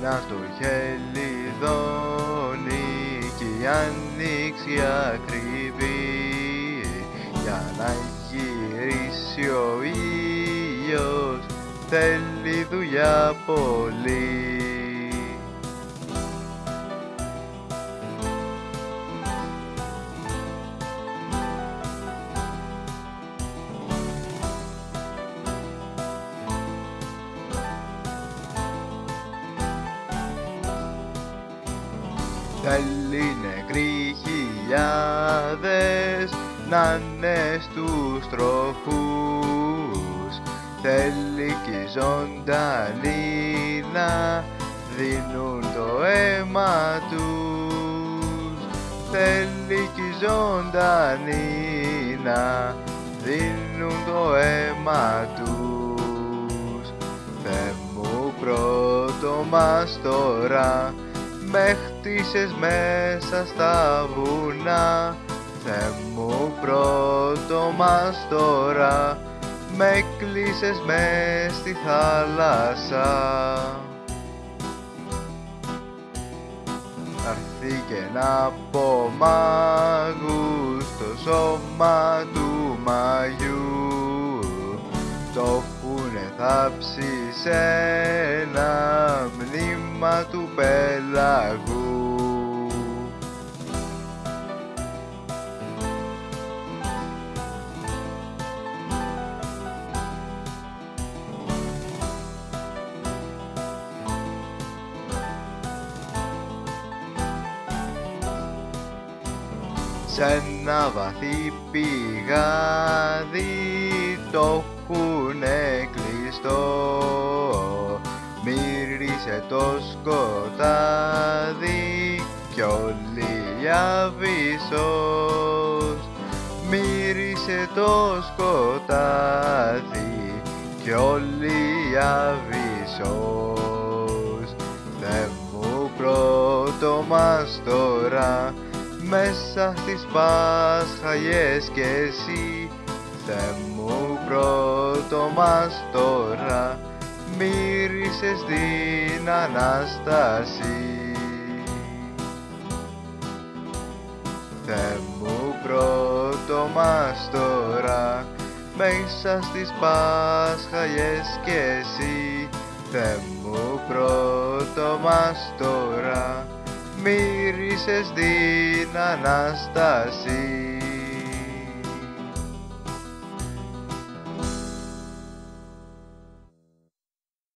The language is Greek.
να το χελιδόνι κι η άνοιξη ακριβή, για να γυρίσει ο ήλιος θέλει δουλειά πολύ. Θέλει νεκροί χιλιάδες να'ναι στους τροχούς, θέλει κι ζωντανοί να δίνουν το αίμα τους, θέλει κι ζωντανοί να δίνουν το αίμα τους. Θεέ μου πρώτο μας τώρα, με χτίσες μέσα στα βουνά, Θεέ μου πρώτο μας τώρα, με κλείσες μες στη θάλασσα. Να'ρθεί κι ένα από μάγους στο σώμα του μαγιού, το έχουνε θάψει σε ένα μνήμα του πέλαγου. Σ' ένα βαθύ πηγάδι το έχουνε κλειστό, μύρισε το σκοτάδι κι όλη η Αβυσσός, μύρισε το σκοτάδι κι όλη η Αβυσσός. Θεέ μου πρώτο μας τώρα, μέσα στις Πάσχαλιές κι εσύ, Θεέ μου πρώτο μας τώρα, μύρισες την Ανάσταση. Θεέ μου πρώτο μας τώρα, μέσα στις Πάσχαλιές κι εσύ, Θεέ μου πρώτο μας τώρα, μύρισες την Ανάσταση.